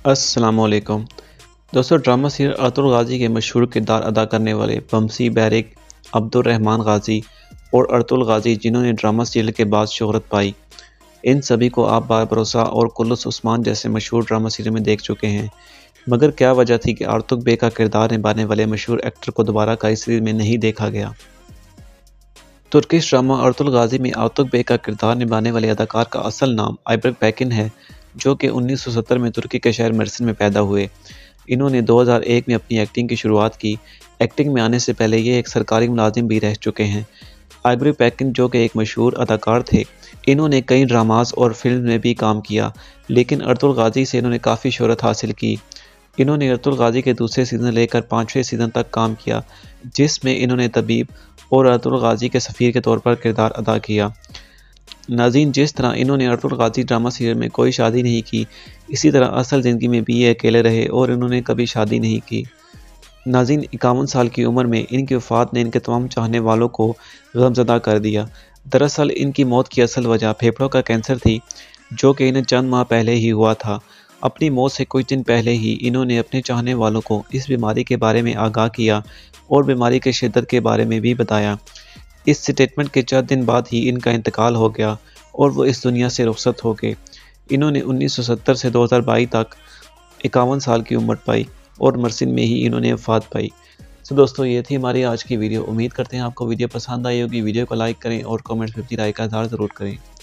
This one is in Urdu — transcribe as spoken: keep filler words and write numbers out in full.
السلام علیکم دوستو، ڈرامہ سیریل ارطغرل غازی کے مشہور کردار ادا کرنے والے بمسی بیرک، عبدالرحمن غازی اور ارطغرل غازی جنہوں نے ڈرامہ سیریل کے بعد شہرت پائی، ان سبھی کو آپ بار بھروسہ اور کلث عثمان جیسے مشہور ڈرامہ سیریل میں دیکھ چکے ہیں، مگر کیا وجہ تھی کہ ارطغرل بے کا کردار نبھانے والے مشہور ایکٹر کو دوبارہ کا اس سیریل میں نہیں دیکھا گیا؟ ترکش ڈرامہ ارطغرل غازی میں ارطغرل بے کا کردار نبھانے والے اداکار کا اصل نام آئبک بیکن ہے، جو کہ انیس سو ستر میں ترکی کے شہر مرسین میں پیدا ہوئے۔ انہوں نے دو ہزار ایک میں اپنی ایکٹنگ کی شروعات کی۔ ایکٹنگ میں آنے سے پہلے یہ ایک سرکاری ملازم بھی رہ چکے ہیں۔ آئبک بیکن جو کہ ایک مشہور اداکار تھے، انہوں نے کئی ڈراماز اور فلم میں بھی کام کیا، لیکن ارطغرل غازی سے انہوں نے کافی شہرت حاصل کی۔ انہوں نے ارطغرل غازی کے دوسرے سیزن لے کر پانچویں سیزن تک کام کیا، جس میں انہوں نے طبیب اور ارطغرل غازی کے سفیر کے طور پر کردار ادا کیا۔ ناظرین، جس طرح انہوں نے ارطغرل غازی ڈرامہ سیریل میں کوئی شادی نہیں کی، اسی طرح اصل زندگی میں بھی یہ اکیلے رہے اور انہوں نے کبھی شادی نہیں کی۔ ناظرین، اکاون سال کی عمر میں ان کی وفات نے ان کے تمام چاہنے والوں کو غمزدہ کر دیا۔ دراصل ان کی موت کی اصل وجہ پھیپھڑوں کا کینسر تھی، جو کہ انہیں چند ماہ پہلے ہی ہوا تھا۔ اپنی موت سے کچھ دن پہلے ہی انہوں نے اپنے چاہنے والوں کو اس بیماری کے بارے میں آگاہ کیا اور بیماری کے شدت کے بارے میں بھی بتایا۔ اس سٹیٹمنٹ کے چند دن بعد ہی ان کا انتقال ہو گیا اور وہ اس دنیا سے رخصت ہو گئے۔ انہوں نے انیس سو ستر سے دو ہزار بائیس تک اکاون سال کی عمر پائی اور مرسین میں ہی انہوں نے وفات پائی۔ سو دوستو، یہ تھی ہماری آج کی ویڈیو۔ امید کرتے ہیں آپ کو ویڈیو پسند آئی ہوگی۔ ویڈیو کو لائک کریں اور کمنٹس میں اپنی رائے کا اظہار ضرور کریں۔